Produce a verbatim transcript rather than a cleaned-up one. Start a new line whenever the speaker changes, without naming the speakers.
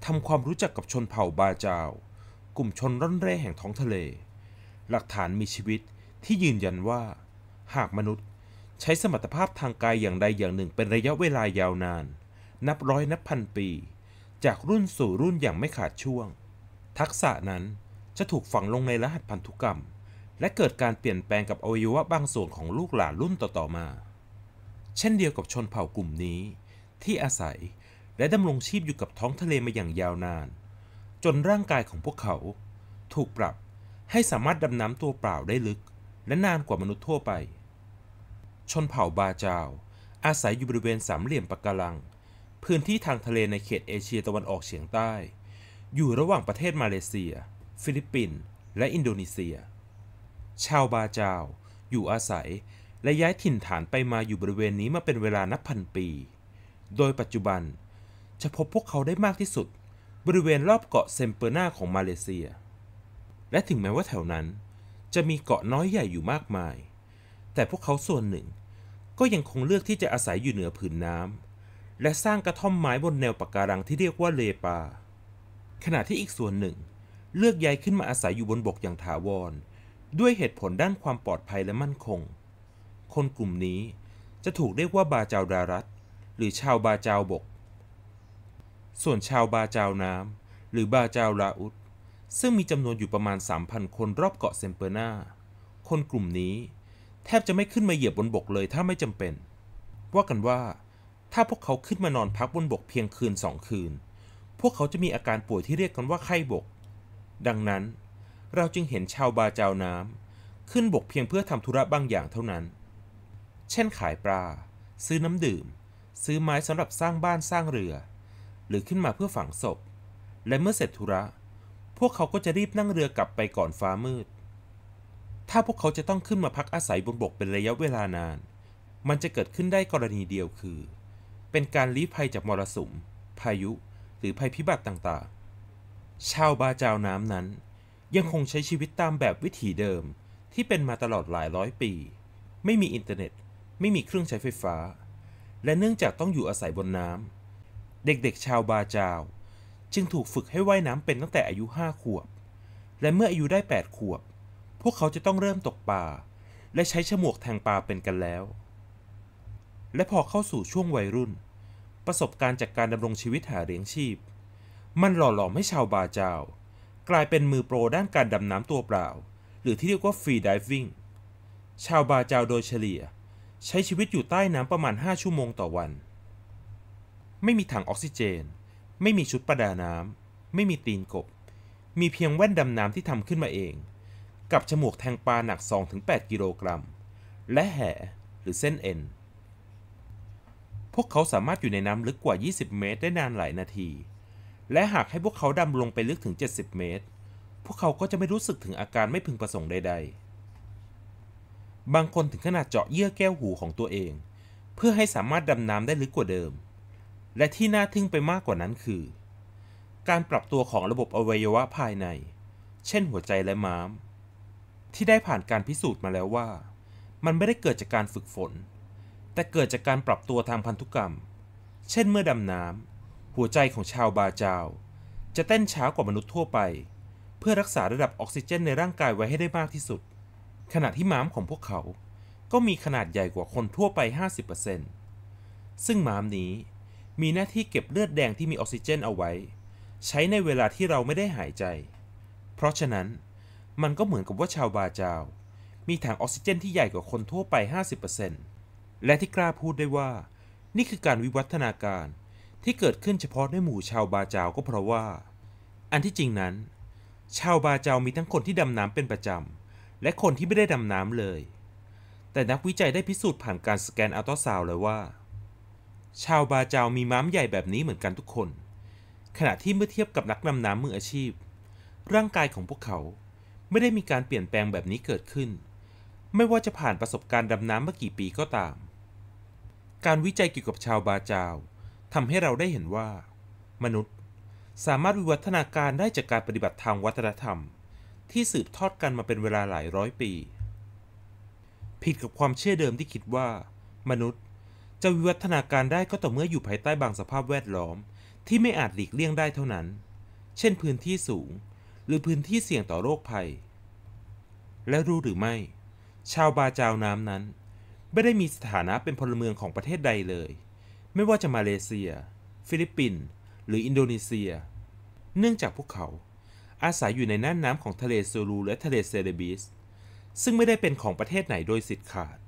ทำความรู้จักกับชนเผ่าบาจาวกลุ่มชนร่อนเร่แห่งท้องทะเลหลักฐานมีชีวิตที่ยืนยันว่าหากมนุษย์ใช้สมรรถภาพทางกายอย่างใดอย่างหนึ่งเป็นระยะเวลายาวนานนับร้อยนับพันปีจากรุ่นสู่รุ่นอย่างไม่ขาดช่วงทักษะนั้นจะถูกฝังลงในรหัสพันธุกรรมและเกิดการเปลี่ยนแปลงกับอวัยวะบางส่วนของลูกหลานรุ่นต่อๆมาเช่นเดียวกับชนเผ่ากลุ่มนี้ที่อาศัยและดำรงชีพอยู่กับท้องทะเลมาอย่างยาวนานจนร่างกายของพวกเขาถูกปรับให้สามารถดำน้ำตัวเปล่าได้ลึกและนานกว่ามนุษย์ทั่วไปชนเผ่าบาจาวอาศัยอยู่บริเวณสามเหลี่ยมปะการังพื้นที่ทางทะเลในเขตเอเชียตะวันออกเฉียงใต้อยู่ระหว่างประเทศมาเลเซียฟิลิปปินส์และอินโดนีเซียชาวบาจาวอยู่อาศัยและย้ายถิ่นฐานไปมาอยู่บริเวณนี้มาเป็นเวลานับพันปีโดยปัจจุบันจะพบพวกเขาได้มากที่สุดบริเวณรอบเกาะเซมเปอร์นาของมาเลเซียและถึงแม้ว่าแถวนั้นจะมีเกาะน้อยใหญ่อยู่มากมายแต่พวกเขาส่วนหนึ่งก็ยังคงเลือกที่จะอาศัยอยู่เหนือผืนน้ำและสร้างกระท่อมไม้บนแนวปะการังที่เรียกว่าเลปาขณะที่อีกส่วนหนึ่งเลือกย้ายขึ้นมาอาศัยอยู่บนบกอย่างถาวรด้วยเหตุผลด้านความปลอดภัยและมั่นคงคนกลุ่มนี้จะถูกเรียกว่าบาจาวดารัตหรือชาวบาจาวบกส่วนชาวบาจาวน้ำหรือบาจาวลาอุดซึ่งมีจำนวนอยู่ประมาณ สามพัน คนรอบเกาะเซมเปอร์นาคนกลุ่มนี้แทบจะไม่ขึ้นมาเหยียบบนบกเลยถ้าไม่จำเป็นว่ากันว่าถ้าพวกเขาขึ้นมานอนพักบนบกเพียงคืนสองคืนพวกเขาจะมีอาการป่วยที่เรียกกันว่าไข้บกดังนั้นเราจึงเห็นชาวบาจาวน้ำขึ้นบกเพียงเพื่อทำธุระบางอย่างเท่านั้นเช่นขายปลาซื้อน้ำดื่มซื้อไม้สำหรับสร้างบ้านสร้างเรือหรือขึ้นมาเพื่อฝังศพและเมื่อเสร็จธุระพวกเขาก็จะรีบนั่งเรือกลับไปก่อนฟ้ามืดถ้าพวกเขาจะต้องขึ้นมาพักอาศัยบนบกเป็นระยะเวลานานมันจะเกิดขึ้นได้กรณีเดียวคือเป็นการลี้ภัยจากมรสุมพายุหรือภัยพิบัติต่างๆชาวบาจาวน้ำนั้นยังคงใช้ชีวิตตามแบบวิถีเดิมที่เป็นมาตลอดหลายร้อยปีไม่มีอินเทอร์เน็ตไม่มีเครื่องใช้ไฟฟ้าและเนื่องจากต้องอยู่อาศัยบนน้ำเด็กๆชาวบาจาวจึงถูกฝึกให้ว่ายน้ำเป็นตั้งแต่อายุห้าขวบและเมื่ออายุได้แปดขวบพวกเขาจะต้องเริ่มตกปลาและใช้ฉมวกแทงปลาเป็นกันแล้วและพอเข้าสู่ช่วงวัยรุ่นประสบการณ์จากการดำรงชีวิตหาเลี้ยงชีพมันหล่อหลอมให้ชาวบาจาวกลายเป็นมือโปรด้านการดำน้ำตัวเปล่าหรือที่เรียกว่าฟรีไดวิ่งชาวบาจาวโดยเฉลี่ยใช้ชีวิตอยู่ใต้น้ำประมาณห้าชั่วโมงต่อวันไม่มีถังออกซิเจนไม่มีชุดประดาน้ำไม่มีตีนกบมีเพียงแว่นดำน้ำที่ทำขึ้นมาเองกับฉมวกแทงปลาหนัก สองถึงแปด กิโลกรัมและแห่หรือเส้นเอ็นพวกเขาสามารถอยู่ในน้ำลึกกว่ายี่สิบเมตรได้นานหลายนาทีและหากให้พวกเขาดำลงไปลึกถึงเจ็ดสิบเมตรพวกเขาก็จะไม่รู้สึกถึงอาการไม่พึงประสงค์ใดๆบางคนถึงขนาดเจาะเยื่อแก้วหูของตัวเองเพื่อให้สามารถดำน้ำได้ลึกกว่าเดิมและที่น่าทึ่งไปมากกว่านั้นคือการปรับตัวของระบบอวัยวะภายในเช่นหัวใจและม้ามที่ได้ผ่านการพิสูจน์มาแล้วว่ามันไม่ได้เกิดจากการฝึกฝนแต่เกิดจากการปรับตัวทางพันธุกรรมเช่นเมื่อดำน้ำหัวใจของชาวบาจาวจะเต้นช้ากว่ามนุษย์ทั่วไปเพื่อรักษาระดับออกซิเจนในร่างกายไว้ให้ได้มากที่สุดขณะที่ม้ามของพวกเขาก็มีขนาดใหญ่กว่าคนทั่วไป ห้าสิบเปอร์เซ็นต์ ซึ่งม้ามนี้มีหน้าที่เก็บเลือดแดงที่มีออกซิเจนเอาไว้ใช้ในเวลาที่เราไม่ได้หายใจเพราะฉะนั้นมันก็เหมือนกับว่าชาวบาจาวมีถังออกซิเจนที่ใหญ่กว่าคนทั่วไป ห้าสิบเปอร์เซ็นต์ และที่กล้าพูดได้ว่านี่คือการวิวัฒนาการที่เกิดขึ้นเฉพาะในหมู่ชาวบาจาวก็เพราะว่าอันที่จริงนั้นชาวบาจาวมีทั้งคนที่ดำน้ำเป็นประจำและคนที่ไม่ได้ดำน้ำเลยแต่นักวิจัยได้พิสูจน์ผ่านการสแกนอัลตราซาวด์เลยว่าชาวบาจาวมีม้ามใหญ่แบบนี้เหมือนกันทุกคนขณะที่เมื่อเทียบกับนักดำน้ำมืออาชีพร่างกายของพวกเขาไม่ได้มีการเปลี่ยนแปลงแบบนี้เกิดขึ้นไม่ว่าจะผ่านประสบการณ์ดำน้ำมากี่ปีก็ตามการวิจัยเกี่ยวกับชาวบาจาวทำให้เราได้เห็นว่ามนุษย์สามารถวิวัฒนาการได้จากการปฏิบัติทางวัฒนธรรมที่สืบทอดกันมาเป็นเวลาหลายร้อยปีผิดกับความเชื่อเดิมที่คิดว่ามนุษย์จะวิวัฒนาการได้ก็ต่อเมื่ออยู่ภายใต้บางสภาพแวดล้อมที่ไม่อาจหลีกเลี่ยงได้เท่านั้นเช่นพื้นที่สูงหรือพื้นที่เสี่ยงต่อโรคภัยและรู้หรือไม่ชาวบาจาวน้ำนั้นไม่ได้มีสถานะเป็นพลเมืองของประเทศใดเลยไม่ว่าจะมาเลเซียฟิลิปปินส์หรืออินโดนีเซียเนื่องจากพวกเขาอาศัยอยู่ในน่านน้ำของทะเลซูลูและทะเลเซเลบิสซึ่งไม่ได้เป็นของประเทศไหนโดยสิทธิ์ขาด